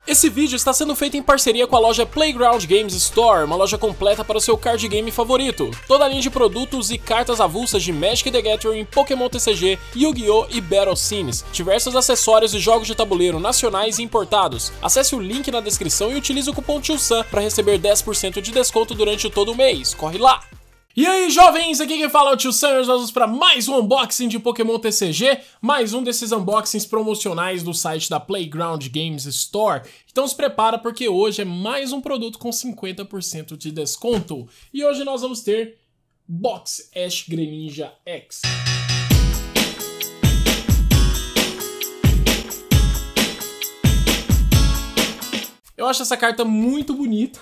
Esse vídeo está sendo feito em parceria com a loja Playground Games Store, uma loja completa para o seu card game favorito. Toda a linha de produtos e cartas avulsas de Magic the Gathering, Pokémon TCG, Yu-Gi-Oh! E Battle Sims, diversos acessórios e jogos de tabuleiro nacionais e importados. Acesse o link na descrição e utilize o cupom TIOSAN para receber 10% de desconto durante todo o mês. Corre lá! E aí, jovens, aqui quem fala é o TIOSAN. Nós vamos para mais um unboxing de Pokémon TCG, mais um desses unboxings promocionais do site da Playground Games Store. Então se prepara porque hoje é mais um produto com 50% de desconto. E hoje nós vamos ter Box Ash Greninja X. Eu acho essa carta muito bonita,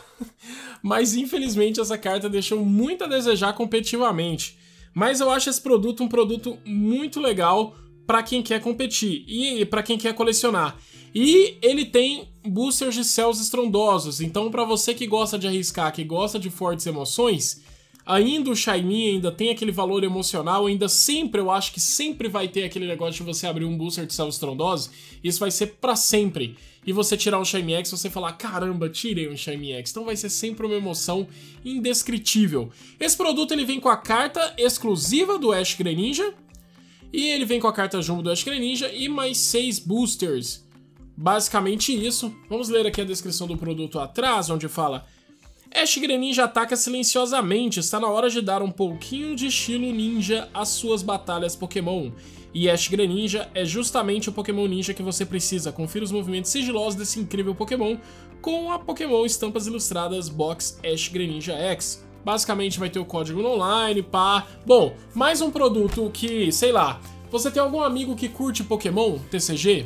mas infelizmente essa carta deixou muito a desejar competitivamente. Mas eu acho esse produto um produto muito legal para quem quer competir e para quem quer colecionar. E ele tem boosters de céus estrondosos, então para você que gosta de arriscar, que gosta de fortes emoções, ainda o Shiny ainda tem aquele valor emocional, ainda sempre, eu acho que sempre vai ter aquele negócio de você abrir um booster de céus estrondosos, isso vai ser pra sempre. E você tirar um Shiny X, você falar, caramba, tirei um Shiny X. Então vai ser sempre uma emoção indescritível. Esse produto ele vem com a carta exclusiva do Ash Greninja, e ele vem com a carta jumbo do Ash Greninja e mais 6 boosters. Basicamente isso. Vamos ler aqui a descrição do produto atrás, onde fala: Ash Greninja ataca silenciosamente, está na hora de dar um pouquinho de estilo ninja às suas batalhas Pokémon. E Ash Greninja é justamente o Pokémon ninja que você precisa. Confira os movimentos sigilosos desse incrível Pokémon com a Pokémon Estampas Ilustradas Box Ash Greninja X. Basicamente vai ter o código no online, pá. Bom, mais um produto que, sei lá, você tem algum amigo que curte Pokémon TCG?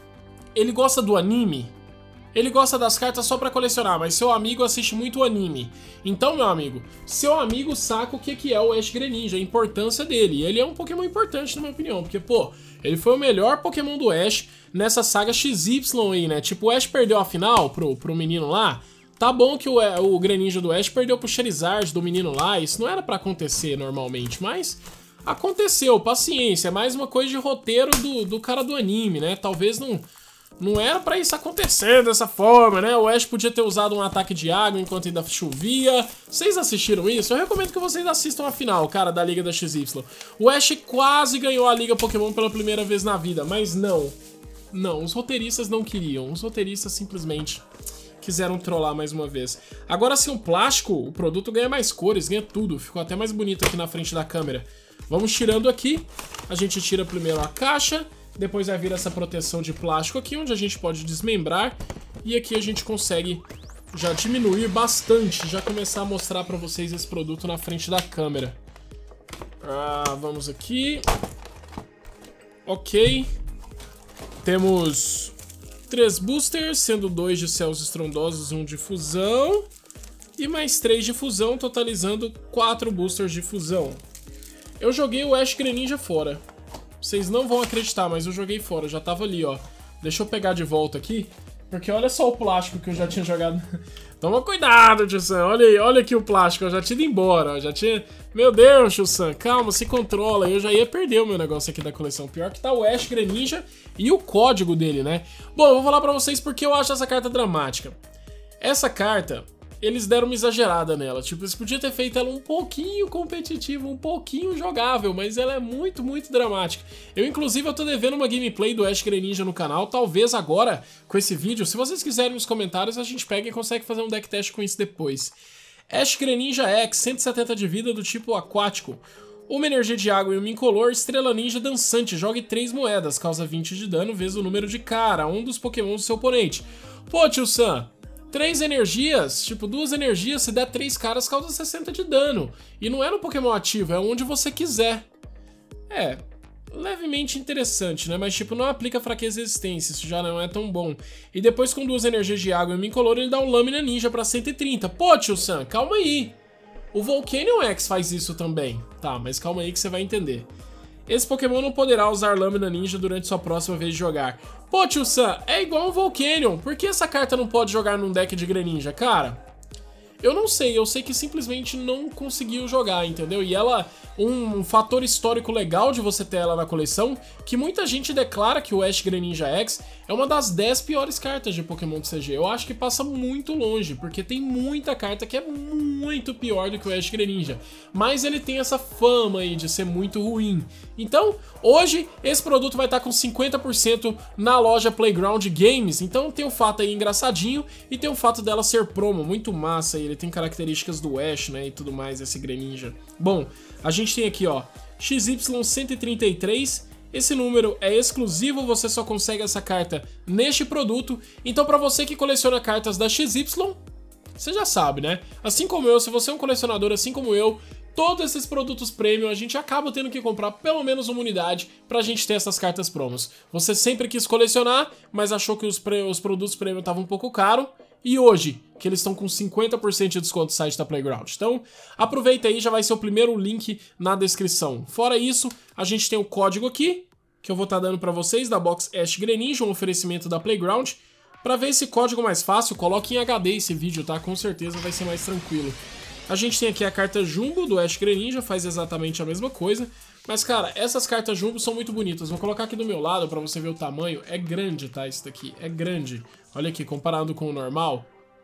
Ele gosta do anime? Ele gosta das cartas só pra colecionar, mas seu amigo assiste muito anime. Então, meu amigo, seu amigo saca o que é o Ash Greninja, a importância dele. Ele é um Pokémon importante, na minha opinião, porque, pô, ele foi o melhor Pokémon do Ash nessa saga XY aí, né? Tipo, o Ash perdeu a final pro menino lá. Tá bom que o Greninja do Ash perdeu pro Charizard do menino lá, isso não era pra acontecer normalmente, mas aconteceu, paciência. É mais uma coisa de roteiro do cara do anime, né? Talvez não era pra isso acontecer dessa forma, né? O Ash podia ter usado um ataque de água enquanto ainda chovia. Vocês assistiram isso? Eu recomendo que vocês assistam a final, cara, da Liga da XY. O Ash quase ganhou a Liga Pokémon pela primeira vez na vida, mas não. Não, os roteiristas não queriam. Os roteiristas simplesmente quiseram trollar mais uma vez. Agora sim, o plástico, o produto ganha mais cores, ganha tudo. Ficou até mais bonito aqui na frente da câmera. Vamos tirando aqui. A gente tira primeiro a caixa. Depois vai vir essa proteção de plástico aqui, onde a gente pode desmembrar. E aqui a gente consegue já diminuir bastante, já começar a mostrar pra vocês esse produto na frente da câmera. Vamos aqui. Ok. Temos 3 boosters, sendo 2 de céus estrondosos e 1 de fusão. E mais 3 de fusão, totalizando 4 boosters de fusão. Eu joguei o Ash Greninja fora. Vocês não vão acreditar, mas eu joguei fora, já tava ali, ó. Deixa eu pegar de volta aqui, porque olha só o plástico que eu já tinha jogado. Toma cuidado, TIOSAN, olha aqui o plástico, eu já tinha ido embora, ó. Já tinha... Meu Deus, TIOSAN, calma, se controla, eu já ia perder o meu negócio aqui da coleção. Pior que tá o Ash Greninja e o código dele, né? Bom, eu vou falar pra vocês porque eu acho essa carta dramática. Essa carta... Eles deram uma exagerada nela, tipo, eles podiam ter feito ela um pouquinho competitiva, um pouquinho jogável, mas ela é muito, muito dramática. Inclusive, eu tô devendo uma gameplay do Ash Greninja no canal, talvez agora, com esse vídeo, se vocês quiserem nos comentários, a gente pega e consegue fazer um deck test com isso depois. Ash Greninja X, 170 de vida do tipo aquático. Uma energia de água e uma incolor, estrela ninja dançante, jogue 3 moedas, causa 20 de dano vezes o número de cara, um dos Pokémon do seu oponente. Pô, TIOSAN, 3 energias, tipo 2 energias, se der 3 caras causa 60 de dano. E não é no Pokémon ativo, é onde você quiser. É, levemente interessante, né? Mas tipo, não aplica fraqueza e resistência, isso já não é tão bom. E depois com 2 energias de água e uma incolor, ele dá um Lâmina Ninja pra 130. Pô, TIOSAN, calma aí. O Volcanion X faz isso também. Tá, mas calma aí que você vai entender. Esse Pokémon não poderá usar Lâmina Ninja durante sua próxima vez de jogar. Pô, TIOSAN, é igual um Volcanion. Por que essa carta não pode jogar num deck de Greninja, cara? Eu não sei, eu sei que simplesmente não conseguiu jogar, entendeu? E ela, um fator histórico legal de você ter ela na coleção, que muita gente declara que o Ash Greninja X é uma das 10 piores cartas de Pokémon TCG. Eu acho que passa muito longe, porque tem muita carta que é muito pior do que o Ash Greninja. Mas ele tem essa fama aí de ser muito ruim. Então, hoje, esse produto vai estar com 50% na loja Playground Games. Então tem o fato aí engraçadinho e tem o fato dela ser promo, muito massa aí. Ele tem características do Ash, né, e tudo mais, esse Greninja. Bom, a gente tem aqui, ó, XY133. Esse número é exclusivo, você só consegue essa carta neste produto. Então pra você que coleciona cartas da XY, você já sabe, né? Assim como eu, se você é um colecionador assim como eu, todos esses produtos premium a gente acaba tendo que comprar pelo menos uma unidade pra gente ter essas cartas promos. Você sempre quis colecionar, mas achou que os produtos premium estavam um pouco caros. E hoje, que eles estão com 50% de desconto no site da Playground. Então, aproveita aí, já vai ser o primeiro link na descrição. Fora isso, a gente tem o código aqui, que eu vou estar dando pra vocês, da box Ash Greninja, um oferecimento da Playground. Pra ver esse código mais fácil, coloque em HD esse vídeo, tá? Com certeza vai ser mais tranquilo. A gente tem aqui a carta Jumbo do Ash Greninja, faz exatamente a mesma coisa. Mas, cara, essas cartas Jumbo são muito bonitas. Vou colocar aqui do meu lado pra você ver o tamanho. É grande, tá? Isso daqui é grande. Olha aqui, comparado com o normal.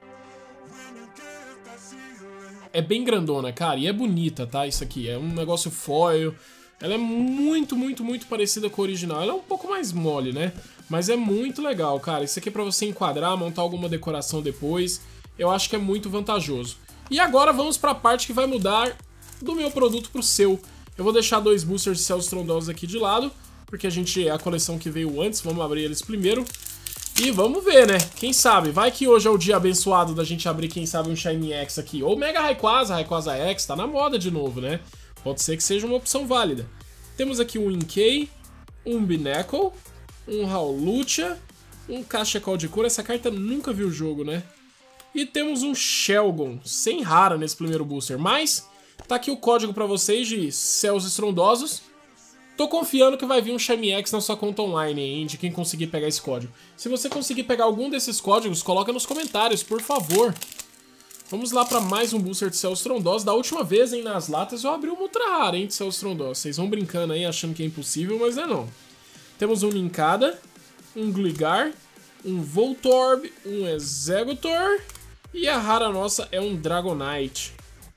É bem grandona, cara. E é bonita, tá? Isso aqui. É um negócio foil. Ela é muito, muito, muito parecida com a original. Ela é um pouco mais mole, né? Mas é muito legal, cara. Isso aqui é pra você enquadrar, montar alguma decoração depois. Eu acho que é muito vantajoso. E agora vamos pra parte que vai mudar do meu produto pro seu. Eu vou deixar 2 boosters de céus estrondosos aqui de lado, porque é a coleção que veio antes. Vamos abrir eles primeiro. E vamos ver, né? Quem sabe? Vai que hoje é o dia abençoado da gente abrir, quem sabe, um Shiny X aqui. Ou Mega Rayquaza, Rayquaza X. Tá na moda de novo, né? Pode ser que seja uma opção válida. Temos aqui um Inkay, um Binacle, um Hawlucha, um Cachecol de Cor. Essa carta nunca viu o jogo, né? E temos um Shelgon, sem rara nesse primeiro booster. Mas tá aqui o código pra vocês de céus estrondosos. Tô confiando que vai vir um Shiny X na sua conta online, hein, de quem conseguir pegar esse código. Se você conseguir pegar algum desses códigos, coloca nos comentários, por favor. Vamos lá para mais um booster de céus estrondosos. Da última vez, hein, nas latas eu abri uma ultra rara, hein, de céus estrondosos. Vocês vão brincando aí, achando que é impossível, mas é não. Temos um Nincada, um Gligar, um Voltorb, um Exeggutor e a rara nossa é um Dragonite.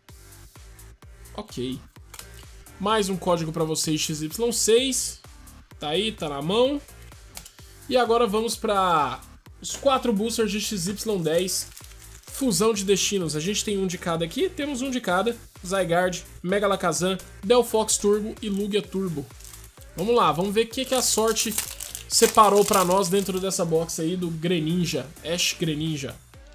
Ok. Mais um código para vocês, XY6. Tá aí, tá na mão. E agora vamos para os 4 boosters de XY10. Fusão de destinos. A gente tem um de cada aqui. Temos um de cada. Zygarde, Megalakazam, Delphox Turbo e Lugia Turbo. Vamos lá, vamos ver o que a sorte separou para nós dentro dessa box aí do Greninja. Ash Greninja.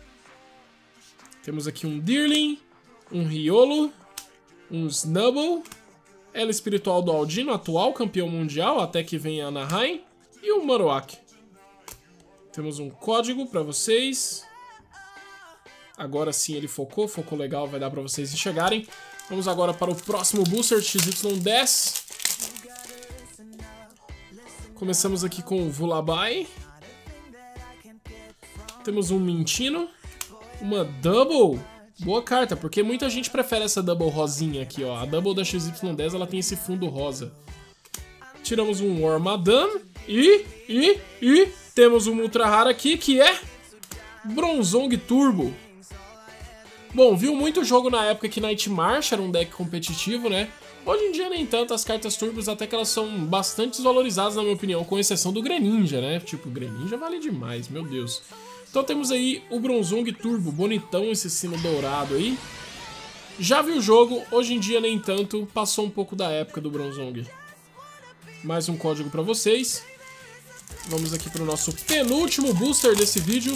Temos aqui um Deerling, um Riolo, um Snubbull, Ela Espiritual do Aldino, atual campeão mundial, até que venha a Anaheim, e um Marowak. Temos um código para vocês. Agora sim ele focou legal, vai dar para vocês enxergarem. Vamos agora para o próximo booster, XY10. Começamos aqui com o Vullaby. Temos um Mintino, uma Double. Boa carta, porque muita gente prefere essa Double rosinha aqui, ó. A Double da XY10, ela tem esse fundo rosa. Tiramos um Wormadam e temos um ultra raro aqui, que é Bronzong Turbo. Bom, viu muito jogo na época que Night March era um deck competitivo, né? Hoje em dia nem tanto, as cartas turbos até que elas são bastante desvalorizadas, na minha opinião, com exceção do Greninja, né? Tipo, o Greninja vale demais, meu Deus. Então temos aí o Bronzong Turbo, bonitão esse sino dourado aí. Já vi o jogo, hoje em dia nem tanto, passou um pouco da época do Bronzong. Mais um código pra vocês. Vamos aqui pro nosso penúltimo booster desse vídeo.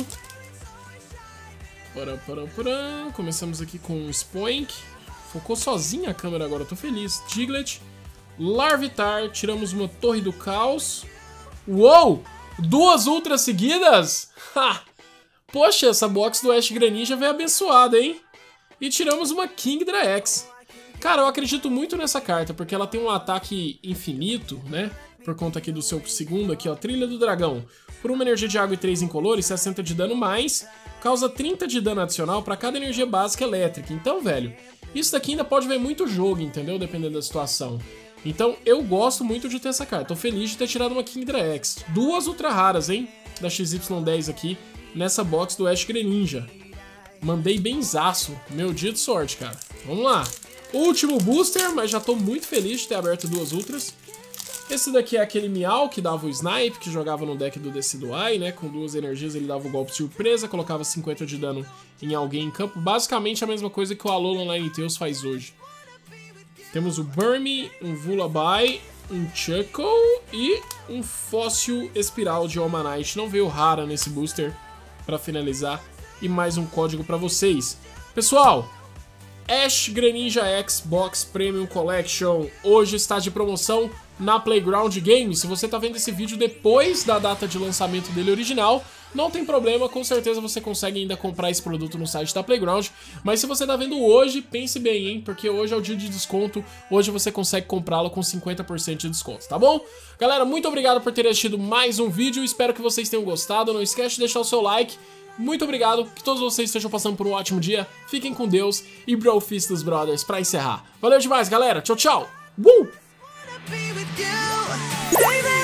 Começamos aqui com o Spoink. Focou sozinha a câmera agora, eu tô feliz. Diglett, Larvitar, tiramos uma Torre do Caos. Uou! 2 ultras seguidas? Ha! Poxa, essa box do Ash Greninja veio abençoada, hein? E tiramos uma Kingdra X. Cara, eu acredito muito nessa carta, porque ela tem um ataque infinito, né? Por conta aqui do seu segundo, aqui ó, Trilha do Dragão. Por uma energia de água e 3 incolores, 60 de dano mais, causa 30 de dano adicional para cada energia básica elétrica. Então, velho, isso daqui ainda pode ver muito jogo, entendeu? Dependendo da situação. Então, eu gosto muito de ter essa carta. Tô feliz de ter tirado uma Kingdra X. 2 ultra raras, hein? da XY10 aqui nessa box do Ash Greninja. Mandei benzaço. Meu dia de sorte, cara. Vamos lá. Último booster, mas já tô muito feliz de ter aberto 2 Ultras. Esse daqui é aquele Meow que dava o Snipe, que jogava no deck do Decidueye, né? Com 2 energias ele dava o golpe surpresa, colocava 50 de dano em alguém em campo. Basicamente a mesma coisa que o Alolan Ninetales faz hoje. Temos o Burmy, um Vullaby, um Chuckle e um Fóssil Espiral de Omanite. Não veio rara nesse booster para finalizar. E mais um código para vocês. Pessoal, Ash Greninja X Box Premium Collection hoje está de promoção na Playground Games. Se você tá vendo esse vídeo depois da data de lançamento dele original, não tem problema, com certeza você consegue ainda comprar esse produto no site da Playground. Mas se você tá vendo hoje, pense bem, hein? Porque hoje é o dia de desconto, hoje você consegue comprá-lo com 50% de desconto, tá bom? Galera, muito obrigado por terem assistido mais um vídeo, espero que vocês tenham gostado. Não esquece de deixar o seu like. Muito obrigado, que todos vocês estejam passando por um ótimo dia, fiquem com Deus e Brofist dos Brothers pra encerrar. Valeu demais, galera, tchau, tchau! Baby